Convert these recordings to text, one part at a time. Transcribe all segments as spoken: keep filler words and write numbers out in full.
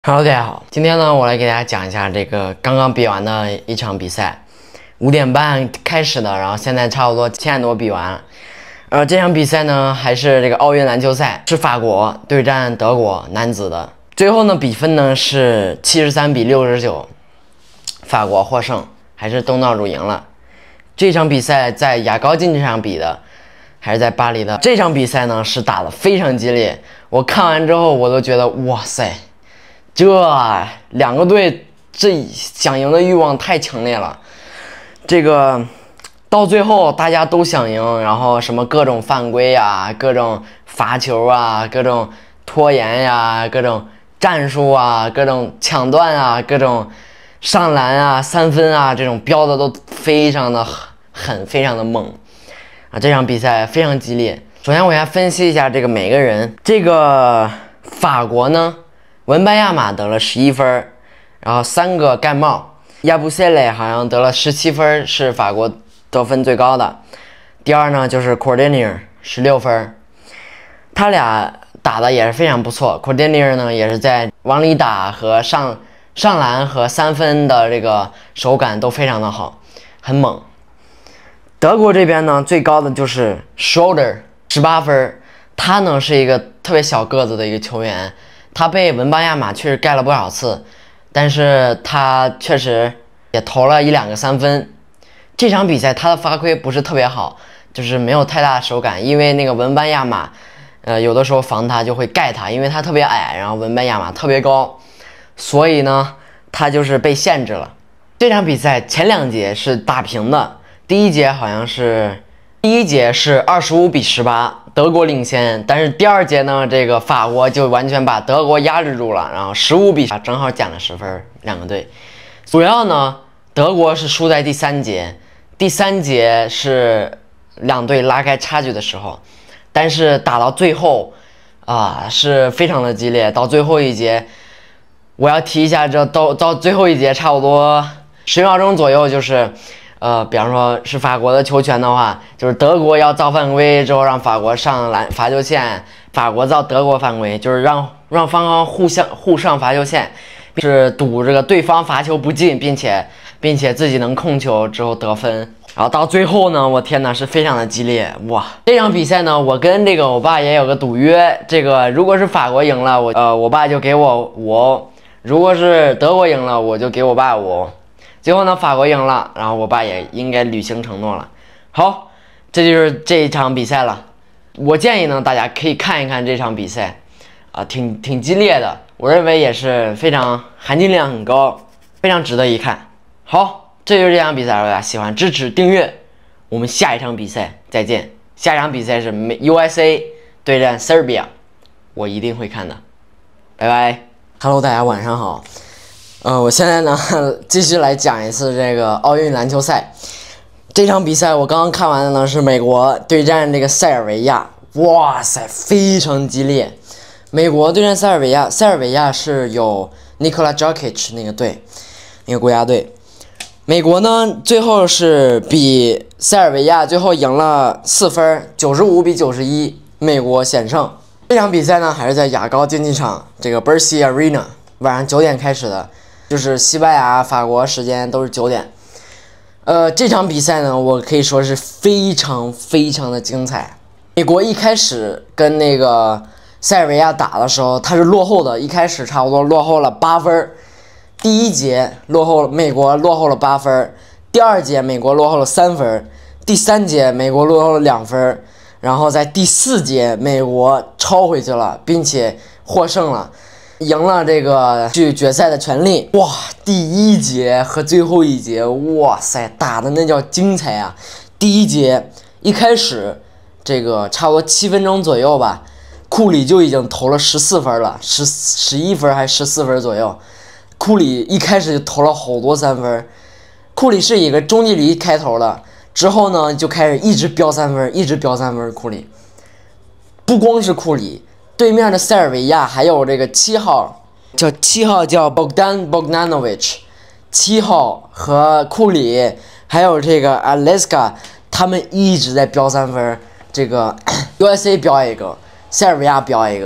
Hello，大家好，今天呢，我来给大家讲一下这个刚刚比完的一场比赛，五点半开始的，然后现在差不多七点多比完了。呃，这场比赛呢，还是这个奥运篮球赛，是法国对战德国男子的，最后呢比分呢是七十三比六十九，法国获胜，还是东道主赢了。这场比赛在雅高竞技场比的，还是在巴黎的。这场比赛呢是打得非常激烈，我看完之后我都觉得哇塞。这两个队这想赢的欲望太强烈了，这个到最后大家都想赢，然后什么各种犯规啊，各种罚球啊，各种拖延呀、啊，各种战术啊，各种抢断啊，各种上篮啊、三分啊，这种标的都非常的狠，非常的猛啊！这场比赛非常激烈。首先我先分析一下这个每个人，这个法国呢。文班亚马得了十一分，然后三个盖帽，亚布塞雷好像得了十七分，是法国得分最高的。第二呢就是 Cordinier 十六分，他俩打的也是非常不错。Cordinier 呢也是在往里打和上上篮和三分的这个手感都非常的好，很猛。德国这边呢最高的就是 Schroeder 十八分，他呢是一个特别小个子的一个球员。他被文班亚马确实盖了不少次，但是他确实也投了一两个三分。这场比赛他的发挥不是特别好，就是没有太大的手感，因为那个文班亚马，呃，有的时候防他就会盖他，因为他特别矮，然后文班亚马特别高，所以呢，他就是被限制了。这场比赛前两节是打平的，第一节好像是第一节是二十五比十八。德国领先，但是第二节呢，这个法国就完全把德国压制住了，然后十五比正好减了十分，两个队。主要呢，德国是输在第三节，第三节是两队拉开差距的时候，但是打到最后啊、呃、是非常的激烈，到最后一节，我要提一下，这到到最后一节差不多十秒钟左右就是。呃，比方说是法国的球权的话，就是德国要造犯规之后让法国上篮罚球线，法国造德国犯规，就是让让双方互相互上罚球线，是赌这个对方罚球不进，并且并且自己能控球之后得分。然后到最后呢，我天哪，是非常的激烈哇！这场比赛呢，我跟这个我爸也有个赌约，这个如果是法国赢了，我呃我爸就给我五欧；如果是德国赢了，我就给我爸五欧。最后呢，法国赢了，然后我爸也应该履行承诺了。好，这就是这一场比赛了。我建议呢，大家可以看一看这场比赛，啊，挺挺激烈的，我认为也是非常含金量很高，非常值得一看。好，这就是这场比赛了，大家喜欢支持订阅，我们下一场比赛再见。下一场比赛是 U S A 对战 Serbia， 我一定会看的。拜拜 ，Hello， 大家晚上好。呃，我现在呢继续来讲一次这个奥运篮球赛。这场比赛我刚刚看完的呢是美国对战这个塞尔维亚，哇塞，非常激烈。美国对战塞尔维亚，塞尔维亚是有 Nikola Jokic 那个队，那个国家队。美国呢最后是比塞尔维亚最后赢了四分，九十五比九十一，美国险胜。这场比赛呢还是在雅高竞技场这个 Bercy Arena， 晚上九点开始的。就是西班牙、法国时间都是九点，呃，这场比赛呢，我可以说是非常非常的精彩。美国一开始跟那个塞尔维亚打的时候，他是落后的，一开始差不多落后了八分，第一节落后，美国落后了八分，第二节美国落后了三分，第三节美国落后了两分，然后在第四节美国超回去了，并且获胜了。赢了这个去决赛的权利，哇！第一节和最后一节，哇塞，打的那叫精彩啊！第一节一开始，这个差不多七分钟左右吧，库里就已经投了十四分了，十十一分还是十四分左右。库里一开始就投了好多三分，库里是以一个中距离开头的，之后呢就开始一直飙三分，一直飙三分。库里不光是库里。对面的塞尔维亚还有这个七号，叫七号叫 Bogdan Bogdanovic， 七号和库里还有这个 Aleska， 他们一直在飙三分。这个 U S A 飙一个，塞尔维亚飙一个，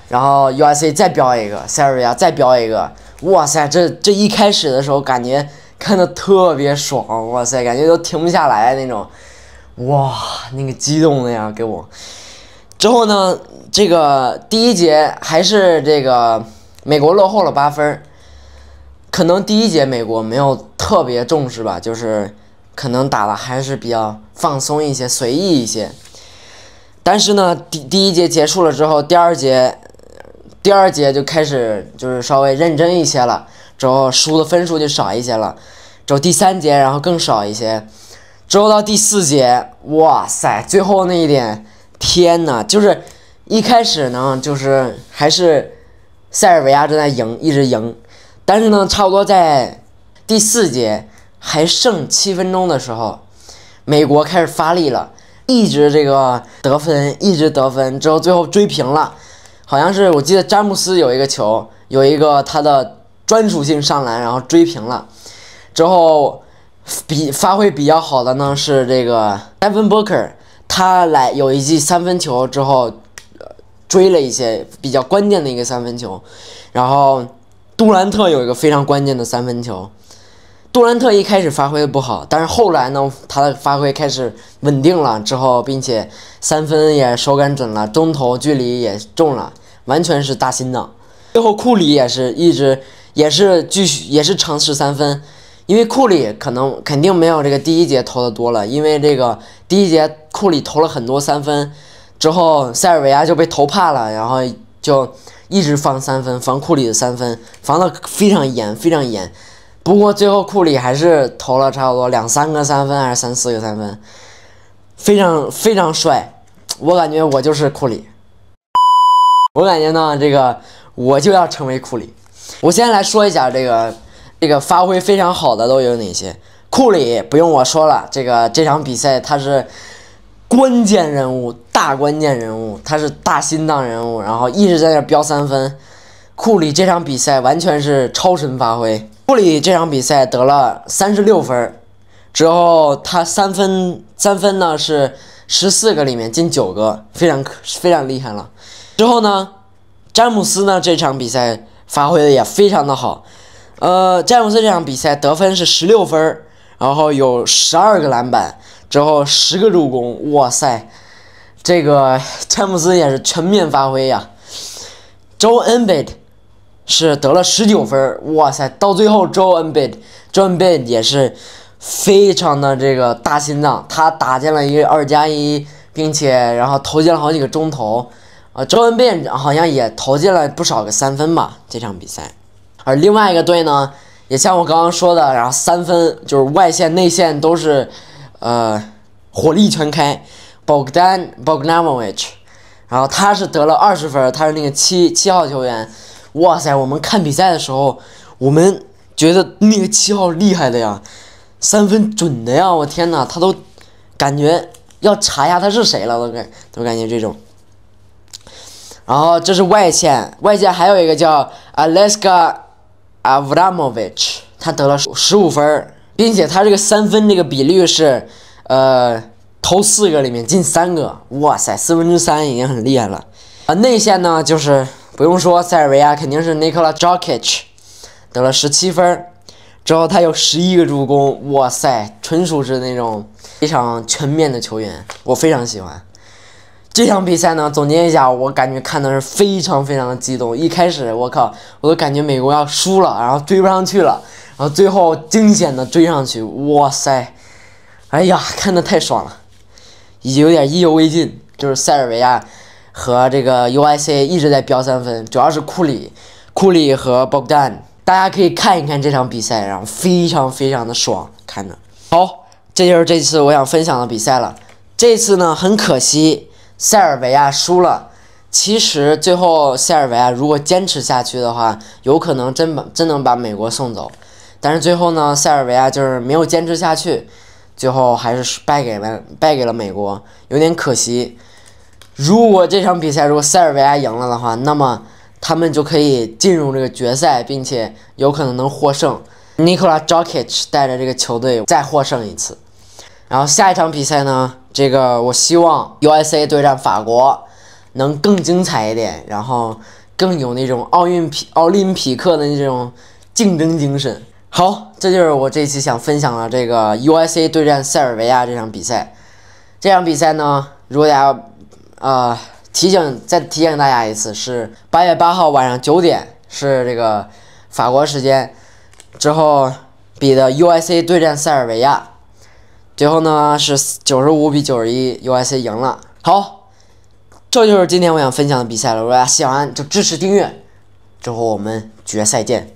然后 U S A 再飙一个，塞尔维亚再飙一个，哇塞，这这一开始的时候感觉看的特别爽，哇塞，感觉都停不下来那种，哇，那个激动的呀，给我。之后呢，这个第一节还是这个美国落后了八分，可能第一节美国没有特别重视吧，就是可能打的还是比较放松一些，随意一些。但是呢，第第一节结束了之后，第二节，第二节就开始就是稍微认真一些了，之后输的分数就少一些了。之后第三节，然后更少一些。之后到第四节，哇塞，最后那一点。天呐，就是一开始呢，就是还是塞尔维亚正在赢，一直赢，但是呢，差不多在第四节还剩七分钟的时候，美国开始发力了，一直这个得分，一直得分，之后最后追平了，好像是我记得詹姆斯有一个球，有一个他的专属性上篮，然后追平了，之后比发挥比较好的呢是这个 Devin Booker。他来有一记三分球之后，追了一些比较关键的一个三分球，然后杜兰特有一个非常关键的三分球。杜兰特一开始发挥的不好，但是后来呢，他的发挥开始稳定了之后，并且三分也手感准了，中投距离也中了，完全是大心脏。最后库里也是一直也是继续也是尝试三分。因为库里可能肯定没有这个第一节投的多了，因为这个第一节库里投了很多三分，之后塞尔维亚就被投怕了，然后就一直防三分，防库里的三分，防得非常严，非常严。不过最后库里还是投了差不多两三个三分，还是三四个三分，非常非常帅。我感觉我就是库里，我感觉呢，这个我就要成为库里。我先来说一下这个。这个发挥非常好的都有哪些？库里不用我说了，这个这场比赛他是关键人物，大关键人物，他是大心脏人物，然后一直在那飙三分。库里这场比赛完全是超神发挥。库里这场比赛得了三十六分，之后他三分三分呢是十四个里面进九个，非常非常厉害了。之后呢，詹姆斯呢这场比赛发挥的也非常的好。呃，詹姆斯这场比赛得分是十六分，然后有十二个篮板，之后十个助攻，哇塞，这个詹姆斯也是全面发挥呀。Joel Embiid 是得了十九分，哇塞，到最后 Joel Embiid，Joel Embiid 也是非常的这个大心脏，他打进了一个二加一，并且然后投进了好几个中投，呃 Joel Embiid 好像也投进了不少个三分吧，这场比赛。而另外一个队呢，也像我刚刚说的，然后三分就是外线、内线都是，呃，火力全开。Bogdan Bogdanovic， 然后他是得了二十分，他是那个七七号球员。哇塞，我们看比赛的时候，我们觉得那个七号厉害的呀，三分准的呀，我天哪，他都感觉要查一下他是谁了，都感都感觉这种。然后这是外线，外线还有一个叫 Aleska Avramovic， 他得了十五分，并且他这个三分这个比率是，呃，投四个里面进三个，哇塞，四分之三已经很厉害了。啊，内线呢就是不用说，塞尔维亚肯定是 Nikola Jokic， 得了十七分，之后他有十一个助攻，哇塞，纯属是那种非常全面的球员，我非常喜欢。这场比赛呢，总结一下，我感觉看的是非常非常的激动。一开始我靠，我都感觉美国要输了，然后追不上去了，然后最后惊险的追上去，哇塞，哎呀，看的太爽了，有点意犹未尽。就是塞尔维亚和这个 U S A 一直在飙三分，主要是库里、库里和 Bogdan， 大家可以看一看这场比赛，然后非常非常的爽，看着。好，这就是这次我想分享的比赛了。这次呢，很可惜。塞尔维亚输了，其实最后塞尔维亚如果坚持下去的话，有可能真把真能把美国送走。但是最后呢，塞尔维亚就是没有坚持下去，最后还是败给了败给了美国，有点可惜。如果这场比赛如果塞尔维亚赢了的话，那么他们就可以进入这个决赛，并且有可能能获胜。Nikola Jokic 带着这个球队再获胜一次。然后下一场比赛呢，这个我希望 U S A 对战法国， 能更精彩一点，然后更有那种奥运匹奥林匹克的那种竞争精神。好，这就是我这期想分享的这个 U S A 对战塞尔维亚这场比赛。这场比赛呢，如果大家呃提醒再提醒大家一次，是八月八号晚上九点，是这个法国时间之后比的 U S A 对战塞尔维亚。最后呢是九十五比九十一 ，U S A 赢了。好，这就是今天我想分享的比赛了。如果大家喜欢就支持订阅，之后我们决赛见。